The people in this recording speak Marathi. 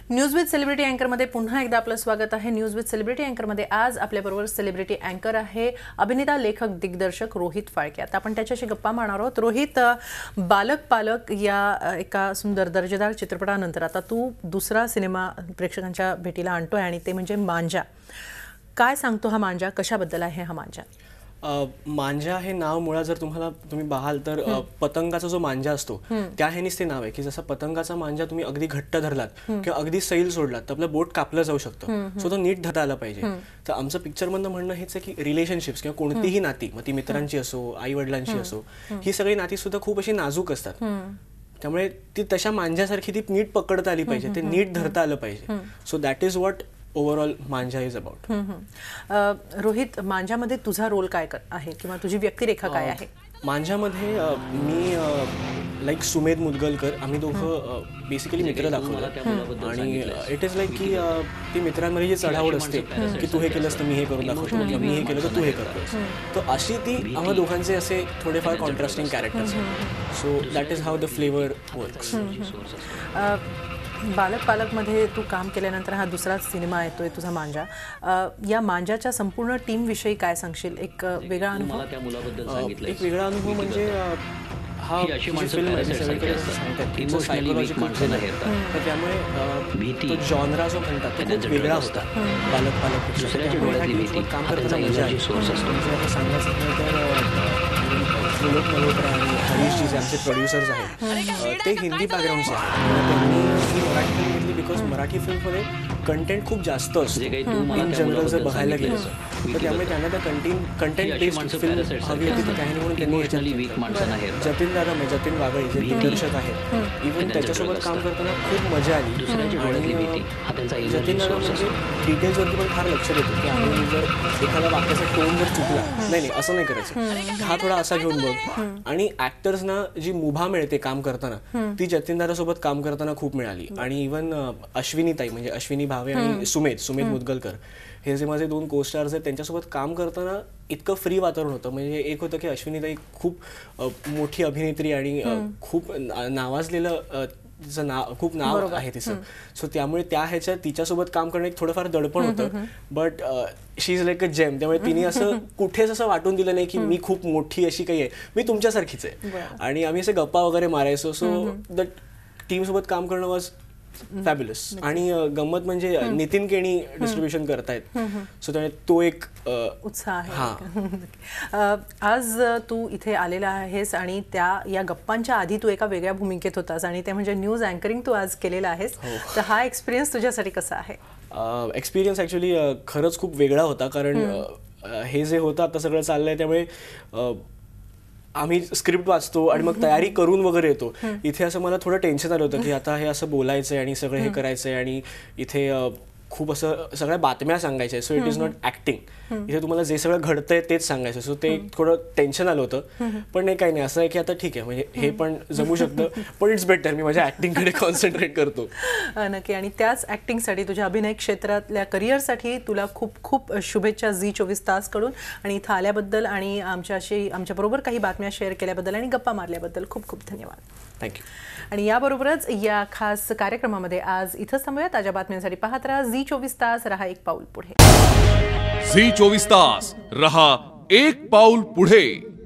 न्यूज विथ सेलिब्रिटी अँकरमध्ये पुन्हा एकदा आपलं स्वागत आहे। न्यूज विथ सेलिब्रिटी अँकरमध्ये आज आपल्याबरोबर सेलिब्रिटी अँकर आहे अभिनेता, लेखक, दिग्दर्शक रोहित फाळके। आता आपण त्याच्याशी गप्पा मारणार आहोत। रोहित, बालक पालक या एका सुंदर दर्जेदार चित्रपटानंतर आता तू दुसरा सिनेमा प्रेक्षकांच्या भेटीला आणतोय आणि ते म्हणजे मांजा। काय सांगतो हा मांजा, कशाबद्दल आहे हा मांजा? मांजा हे नाव मुळात जर तुम्ही पाहाल तर पतंगाचा जो मांजा असतो त्या ह्यानीच ते नाव आहे की जसं पतंगाचा मांजा तुम्ही अगदी घट्ट धरलात किंवा अगदी सैल सोडलात तर आपलं बोट कापलं जाऊ शकतं। सो तो नीट धरता आला पाहिजे। तर आमचं पिक्चरमधनं म्हणणं हेच आहे की रिलेशनशिप्स किंवा कोणतीही नाती, मग ती मित्रांची असो, आई वडिलांची असो, ही सगळी नाती सुद्धा खूप अशी नाजूक असतात। त्यामुळे ती तशा मांजासारखी ती नीट पकडता आली पाहिजे, ते नीट धरता आलं पाहिजे। So that is what overall Manjha is about. Rohit, मांजामध्ये तुझा रोल काय आहे किंवा तुझी व्यक्तिरेखा काय आहे? मांजामध्ये मी लाईक सुमेध मुदगलकर, आम्ही दोघं बेसिकली मित्र दाखवतो आणि इट इज लाईक की ती मित्रांमध्ये जी चढावड असते की तू हे केलंस तर मी हे करून दाखवतो, मी हे केलं तर तू हे करतोस, तर अशी ती आम्हा दोघांचे असे थोडेफार कॉन्ट्रास्टिंग कॅरेक्टर्स आहेत। So that is how the flavour works. Balak पालकमध्ये तू काम केल्यानंतर हा दुसरा सिनेमा येतोय तुझा मांजा। या मांजाच्या संपूर्ण टीम विषयी काय सांगशील? एक वेगळा अनुभव? एक वेगळा अनुभव म्हणजे हा फिल्म सायकोलॉजिकल थ्रिलर, तर त्यामुळे तो जॉनरा जो म्हणतात तो खूप वेगळा होता बालक पालक काम करताना मजा आली। सांगायचं तर रोहित मल्होत्रा आणि हरीश जी जे आमचे प्रोड्युसर्स आहेत ते हिंदी बॅकग्राऊंडचे आहेत, त्यांनी ही मराठी फिल्म घेतली बिकॉज मराठी फिल्ममध्ये कंटेंट खूप जास्त असतो इन जनरल जर बघायला गेलं तर, त्यामुळे त्यांना त्या कंटेंट बेस्ड फिल्म हवी होती, त्याने म्हणून त्यांनी जतीन दादा जतीन वागळे जे दिग्दर्शक आहेत, इव्हन त्याच्यासोबत काम करताना खूप मजा आली। आणि जतीन दादा म्हणजे डिटेल्सवरती पण फार लक्ष देतो की आम्ही जर एखादा वाक्याचा टोन जर चुकला नाही असं नाही करायचं, हा थोडा असा घेऊन बघ। आणि ऍक्टर्सना जी मुभा मिळते काम करताना ती जतीन दादासोबत काम करताना खूप मिळाली। आणि इव्हन अश्विनी ताई म्हणजे अश्विनी भावे आणि सुमेध मुदगलकर हे जे माझे दोन को स्टार्स आहेत, त्यांच्यासोबत काम करताना इतकं फ्री वातावरण होतं। म्हणजे एक होतं की अश्विनी ताई खूप मोठी अभिनेत्री आणि खूप नावाजलेलं तिचं खूप नाव आहे तिचं, सो त्यामुळे त्या ह्याच्यात तिच्यासोबत काम करणं एक थोडंफार दडपण होतं, but she is like a gem. त्यामुळे तिने असं कुठेच असं वाटून दिलं नाही की मी खूप मोठी अशी काही आहे, मी तुमच्यासारखीच आहे। आणि आम्ही असे गप्पा वगैरे मारायचो। सो द टीमसोबत काम करणं वॉज फॅब्युलस। आणि गंमत म्हणजे नितीन केणी डिस्ट्रीब्युशन करतायत, सो त्यामुळे तो एक उत्साह आहे। आज तू इथे आलेला आहेस आणि या गप्पांच्या आधी तू एका वेगळ्या भूमिकेत होतास आणि ते म्हणजे न्यूज अँकरिंग तू आज केलेला आहेस। तर हा एक्सपिरियन्स तुझ्यासाठी कसा आहे? एक्सपिरियन्स ॲक्च्युली खरंच खूप वेगळा होता, कारण हे जे होतं आता सगळं चाललंय त्यामुळे आम्ही स्क्रिप्ट वाचतो आणि मग तयारी करून वगैरे येतो। इथे असं मला थोडं टेन्शन आलं होतं की आता हे असं बोलायचं आहे आणि सगळं हे करायचं आहे आणि इथे खूप असं सगळ्या बातम्या सांगायच्या, so it is not acting, इथे तुम्हाला जे सगळं घडतंय तेच सांगायचं। सो ते थोडं टेन्शन आलं होतं, पण नाही काही नाही, असं आहे की आता ठीक आहे, म्हणजे हे पण जमू शकतं, पण इट्स बेटर मी माझ्या ॲक्टिंगकडे कॉन्सन्ट्रेट करतो। नक्की। आणि त्याच ॲक्टिंगसाठी, तुझ्या अभिनय क्षेत्रातल्या करिअरसाठी तुला खूप खूप शुभेच्छा झी 24 तासकडून। आणि इथं आल्याबद्दल आणि आमच्याबरोबर काही बातम्या शेअर केल्याबद्दल आणि गप्पा मारल्याबद्दल खूप खूप धन्यवाद। थँक्यू। आणि याबरोबरच या खास कार्यक्रमामध्ये आज इथंच थांबूया। ताज्या बातम्यांसाठी पाहत राहा झी 24 तास, रहा एक पाऊल पुढे। झी 24 तास, रहा एक पाऊल पुढे।